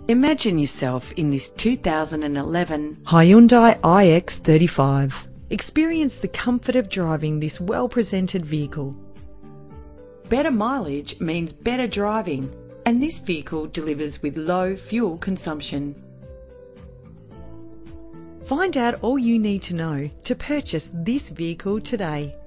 Imagine yourself in this 2011 HYUNDAI iX35. Experience the comfort of driving this well-presented vehicle. better mileage means better driving, and this vehicle delivers with low fuel consumption. Find out all you need to know to purchase this vehicle today.